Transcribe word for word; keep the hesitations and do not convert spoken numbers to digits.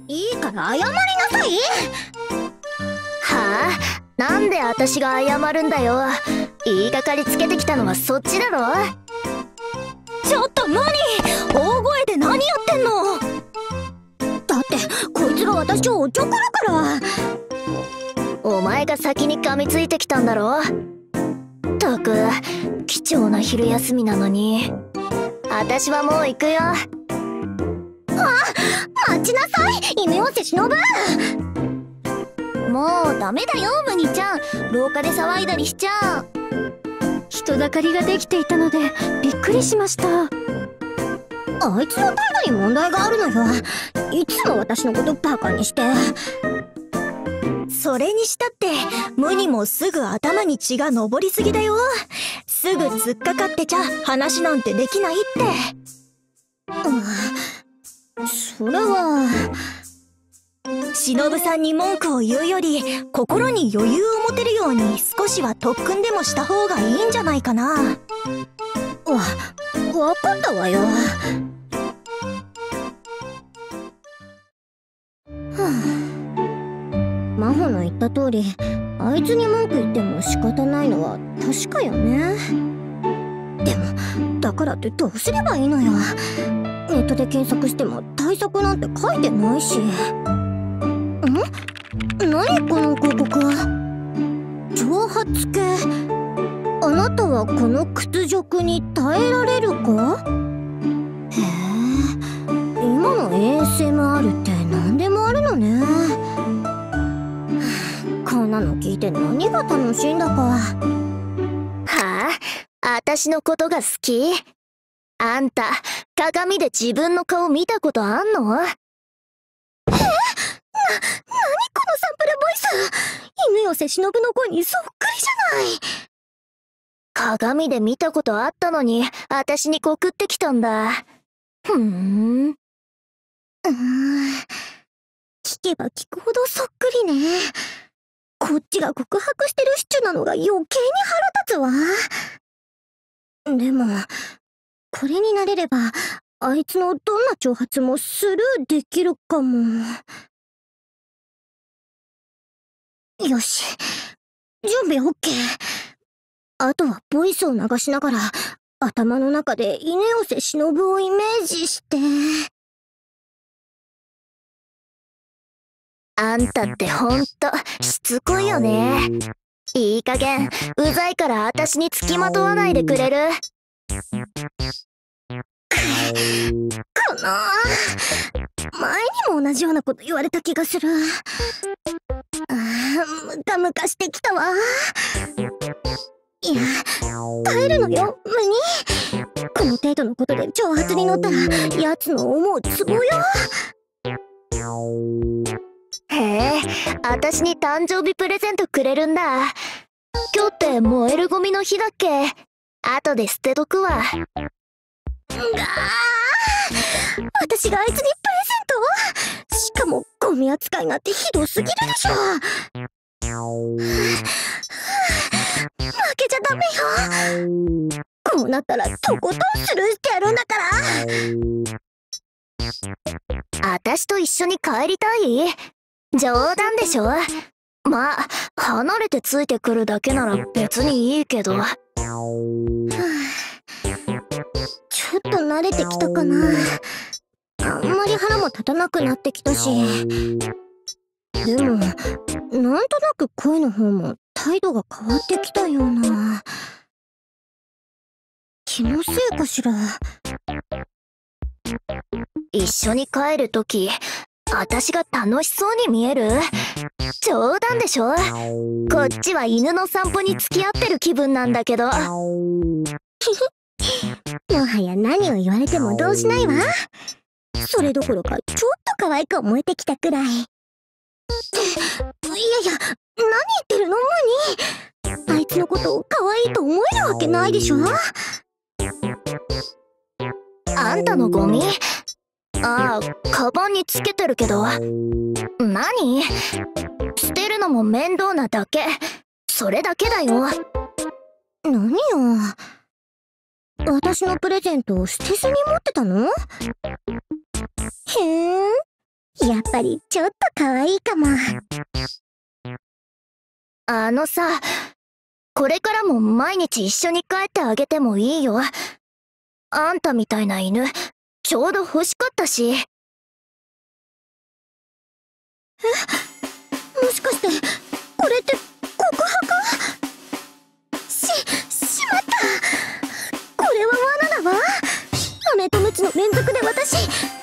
いいから謝りなさい。 はあ、なんで私が謝るんだよ。言いがかりつけてきたのはそっちだろ。 ちょっと何、大声で何やってんの。だってこいつが私をおちょくるから。 お前が先に噛みついてきたんだろ。ったく貴重な昼休みなのに。私はもう行くよ。あ、 待ちなさい、犬寄せ忍。もうダメだよムニちゃん、廊下で騒いだりしちゃう。 人だかりができていたのでびっくりしました。 あいつの態度に問題があるのよ。いつも私のことバカにして。それにしたってムニもすぐ頭に血が上りすぎだよ。すぐ突っかかってちゃ話なんてできないって。うん、それは忍さんに文句を言うより心に余裕を持てるように少しは特訓でもした方がいいんじゃないかな。わ、わかったわよ。はあ、真帆の言った通りあいつに文句言っても仕方ないのは確かよね。でもだからってどうすればいいのよ。ネットで検索しても対策なんて書いてないし。ん？何この広告。挑発系。あなたはこの屈辱に耐えられるか。へえ、今の エーエスエムアール って何でもあるのね。こんなの聞いて何が楽しいんだか。 はあ、私のことが好き？あんた鏡で自分の顔見たことあんの？え？な、何このサンプルボイス。犬寄せ忍の声にそっくりじゃない。鏡で見たことあったのに私に告ってきたんだ。ふーん。うーん、聞けば聞くほどそっくりね。こっちが告白してるシチュなのが余計に腹立つわ。でもこれになれればあいつのどんな挑発もスルーできるかも。よし、準備 オーケー。 あとはボイスを流しながら頭の中で犬寄せ忍をイメージして。あんたってほんとしつこいよね。いい加減うざいから私につきまとわないでくれる？この前にも同じようなこと言われた気がする。あー、ムカムカしてきたわ。いや、耐えるのよムニ。この程度のことで挑発に乗ったら奴の思うツボよ。へえ、私に誕生日プレゼントくれるんだ。今日って燃えるゴミの日だっけ？後で捨てとくわ。がー、私があいつにプレゼント？しかもゴミ扱いなんてひどすぎるでしょ。負けちゃダメよ。こうなったらとことんスルーしてやるんだから。あたしと一緒に帰りたい？冗談でしょ。まあ離れてついてくるだけなら別にいいけど。はあ、ちょっと慣れてきたかな。あんまり腹も立たなくなってきたし。でもなんとなく声の方も態度が変わってきたような。気のせいかしら。一緒に帰るとき私が楽しそうに見える？冗談でしょ。こっちは犬の散歩に付き合ってる気分なんだけど。もはや何を言われても動じないわ。それどころかちょっと可愛く思えてきたくらい。いやいや、何言ってるのムニ。あいつのことを可愛いと思えるわけないでしょ。あんたのゴミ？ああ、カバンにつけてるけど。何？捨てるのも面倒なだけ。それだけだよ。何よ。私のプレゼントを捨てずに持ってたの？へえ、 やっぱりちょっと可愛いかも。 あのさ、これからも毎日一緒に帰ってあげてもいいよ。あんたみたいな犬、ちょうど欲しかったし。 え、もしかしてこれって告白？し、しまった。これは罠だわ。飴とムチの連続で私